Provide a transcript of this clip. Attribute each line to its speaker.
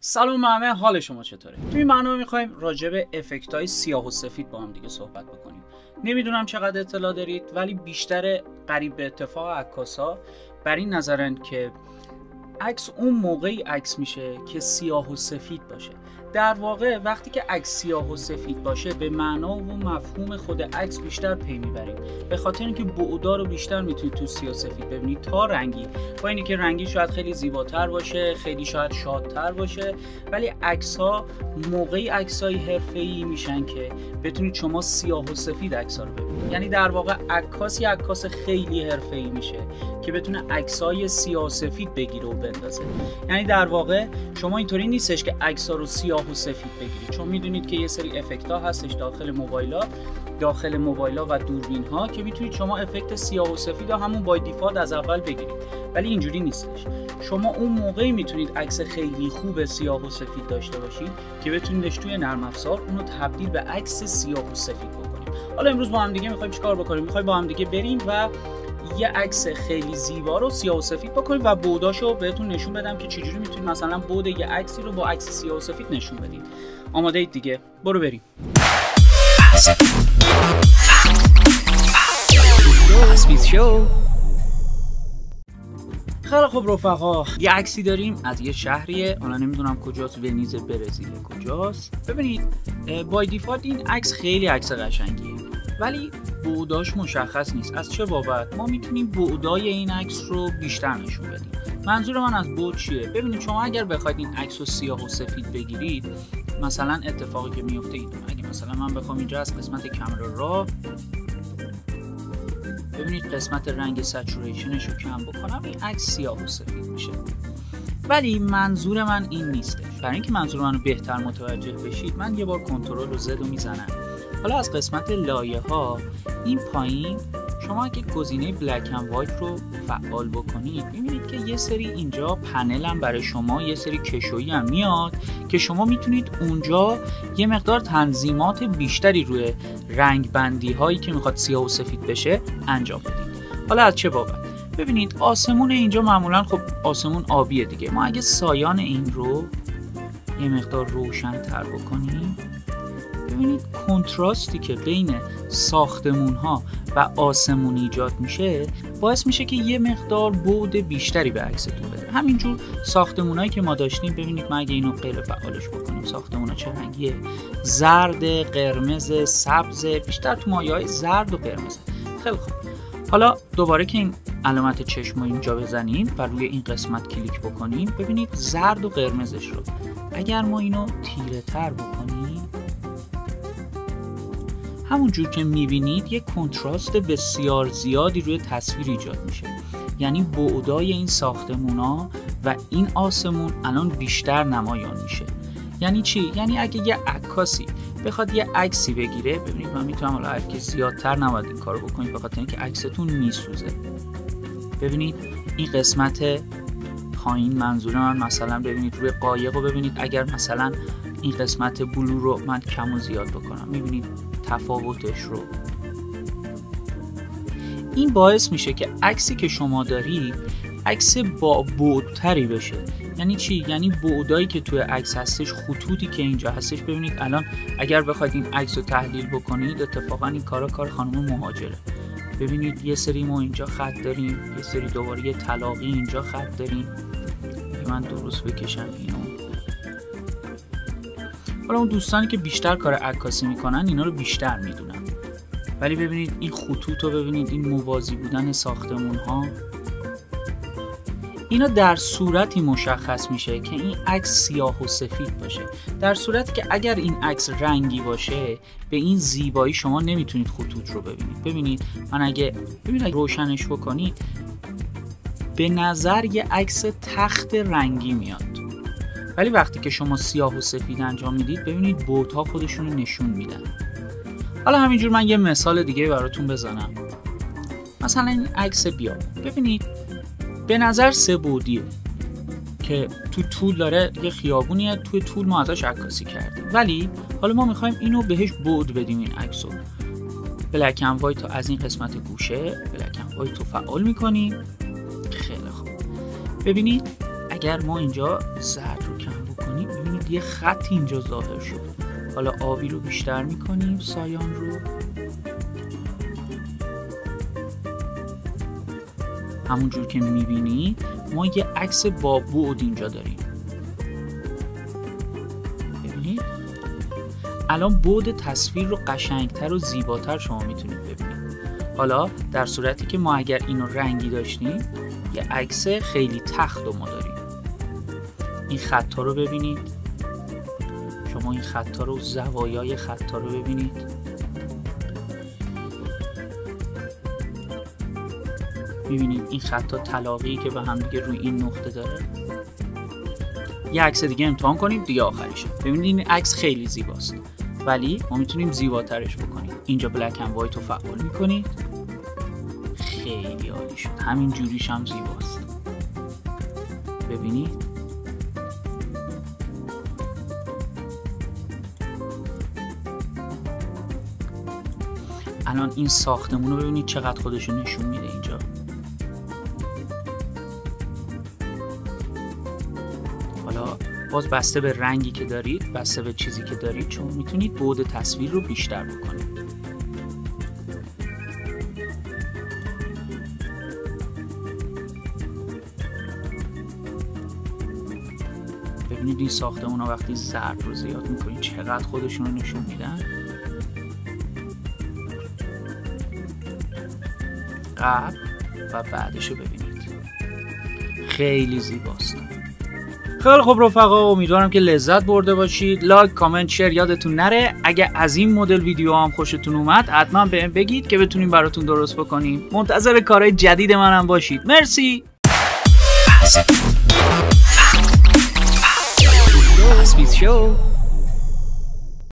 Speaker 1: سلام همه، حال شما چطوره؟ توی این برنامه می‌خوایم راجع به افکت‌های سیاه و سفید با هم دیگه صحبت بکنیم. نمیدونم چقدر اطلاع دارید، ولی بیشتر قریب به اتفاق عکاسا بر این نظرن که عکس اون موقعی عکس میشه که سیاه و سفید باشه. در واقع وقتی که عکس سیاه و سفید باشه به معنا و مفهوم خود عکس بیشتر پی میبرید، به خاطر اینکه بعدا رو بیشتر میتونید تو سیاه و سفید ببینید تا رنگی. با اینی که رنگی شاید خیلی زیباتر باشه، خیلی شاید شادتر باشه، ولی عکس‌ها موقعی عکسای حرفه‌ای میشن که بتونید شما سیاه و سفید عکس‌ها رو ببینید. یعنی در واقع عکاس خیلی حرفه‌ای میشه که بتونه عکسای سیاه و سفید بگیره و بندازه. یعنی در واقع شما اینطوری نیستش که عکس‌ها رو سیاه و سفید بگیرید، چون میدونید که یه سری افکت‌ها هستش داخل موبایل‌ها و دوربین‌ها که میتونید شما افکت سیاه و سفید رو همون بای دیفالت از اول بگیرید، ولی اینجوری نیستش. شما اون موقعی میتونید عکس خیلی خوب سیاه و سفید داشته باشید که بتونیدش توی نرم افزار اونو تبدیل به عکس سیاه و سفید بکنید. حالا امروز با هم دیگه می‌خوایم چیکار بکنیم؟ می‌خوایم با هم دیگه بریم و یه عکس خیلی زیبا رو سیاه و سفید بکنیم و بعداشو بهتون نشون بدم که چجوری میتونید مثلا بعد یه عکسی رو با عکس سیاه و سفید نشون بدید. آماده اید دیگه؟ برو بریم. خیلی خب رفقا، یه عکسی داریم از یه شهریه، حالا نمیدونم کجاست، ونیز برزیل کجاست. ببینید بای دیفالت این عکس خیلی عکس قشنگیه، ولی بعداش مشخص نیست. از چه بابت؟ ما میتونیم بعدای این عکس رو بیشتر نشون بدیم. منظور من از بعد چیه؟ ببینید شما اگر بخواید این عکس رو سیاه و سفید بگیرید، مثلا اتفاقی که میفته این، اگه مثلا من بخوام اینجا از قسمت کامera را ببینید قسمت رنگ سچوریشنش رو کم بکنم، این عکس سیاه و سفید میشه. ولی منظور من این نیستش. برای اینکه منظور منو بهتر متوجه بشید، من یه بار کنترل و زد رو میزنم. حالا از قسمت لایه ها این پایین شما اگه گزینه بلک اند وایت رو فعال بکنید، می‌بینید که یه سری اینجا پنل هم برای شما، یه سری کشویی هم میاد که شما میتونید اونجا یه مقدار تنظیمات بیشتری روی رنگ بندی هایی که میخواد سیاه و سفید بشه انجام بدید. حالا از چه بابت؟ ببینید آسمون اینجا معمولا خب آسمون آبیه دیگه. ما اگه سایان این رو یه مقدار روشن تر بکنیم، ببینید کنتراستی که بین ساختمون ها و آسمون ایجاد میشه باعث میشه که یه مقدار بعد بیشتری به عکستون بده. همینجور ساختمونایی که ما داشتیم، ببینید ما اگه اینو غیر فعالش بکنیم، ساختمونا چه رنگیه؟ زرد، قرمز، سبز، بیشتر تو مایه‌های زرد و قرمز. خیلی خوب. حالا دوباره که این علامت چشم رو اینجا بزنیم و روی این قسمت کلیک بکنیم، ببینید زرد و قرمزش رو اگر ما اینو تیره تر بکنیم، همونجور که میبینید یک کنتراست بسیار زیادی روی تصویر ایجاد میشه. یعنی بعدای این ساختمونا و این آسمون الان بیشتر نمایان میشه. یعنی چی؟ یعنی اگه یه عکاسی بخواد یه عکسی بگیره، ببینید من میتونم حالا هرکی زیادتر نباید این کارو بکنید به خاطر اینکه عکستون میسوزه. ببینید این قسمت پایین، منظور من مثلا ببینید روی قایق رو ببینید، اگر مثلا این قسمت بلو رو من کم و زیاد بکنم، میبینید تفاوتش رو. این باعث میشه که عکسی که شما دارید عکس با بعدتری بشه. یعنی چی؟ یعنی بعدایی که توی عکس هستش، خطوطی که اینجا هستش، ببینید الان اگر بخواید این عکس رو تحلیل بکنید، اتفاقا این کار خانم مهاجره. ببینید یه سری ما اینجا خط داریم، یه سری دوباره یه طلاقی اینجا خط داریم. من درست بکشم اینو. حالا اون دوستانی که بیشتر کار عکاسی میکنن اینا رو بیشتر میدونن، ولی ببینید این خطوط رو ببینید، این موازی بودن ساختمون ها، اینا در صورتی مشخص میشه که این عکس سیاه و سفید باشه. در صورتی که اگر این عکس رنگی باشه، به این زیبایی شما نمیتونید خطوط رو ببینید. ببینید من اگه روشنش بکنید، به نظر یه عکس تخت رنگی میاد، ولی وقتی که شما سیاه و سفید انجام میدید، ببینید بعدها خودشون رو نشون میدن. حالا همینجور من یه مثال دیگه براتون بزنم. مثلا این عکس بیا، ببینید به نظر سه بعدیه که تو طول داره، یه خیابونیه، توی طول ما ازش عکاسی کردیم، ولی حالا ما میخوایم اینو بهش بعد بدیم. این عکسو بلک اند وایت از این قسمت گوشه بلک اند وایت رو فعال میکنیم. خیلی خوب. ببینید اگر ما اینجا زرد رو کم بکنیم، کرد یه خط اینجا ظاهر شد. حالا آبی رو بیشتر میکنیم، سایان رو همونجور که میبینی ما یه عکس با بعد اینجا داریم. ببینید الان بعد تصویر رو قشنگتر و زیباتر شما میتونید ببینید. حالا در صورتی که ما اگر اینو رنگی داشتیم یه عکس خیلی تخت رو ما داریم. این خطا رو ببینید، شما این خطا رو، زوایای خطا رو ببینید. میبینید این خطا تلاقی که به هم دیگه روی این نقطه داره. یه عکس دیگه امتحان کنیم دیگه آخریشه. ببینید این عکس خیلی زیباست ولی ما میتونیم زیباترش بکنیم. اینجا بلک اند وایت رو فعال میکنید، خیلی عالی شد. همین جوریش هم زیباست. ببینید الان این ساختمون رو ببینید چقدر خودشو نشون میده اینجا. حالا باز بسته به رنگی که دارید، بسته به چیزی که دارید، چون میتونید بعد تصویر رو بیشتر بکنید. ببینید این ساختمون رو وقتی زرد رو زیاد میکنید چقدر خودشون رو نشون میدن. قبل و بعدش رو ببینید، خیلی زیباست. خیلی خب رفقا، امیدوارم که لذت برده باشید. لایک، کامنت، شیر یادتون نره. اگه از این مدل ویدیو هم خوشتون اومد حتما بهم بگید که بتونیم براتون درست بکنیم. منتظر کارهای جدید منم باشید. مرسی. Show.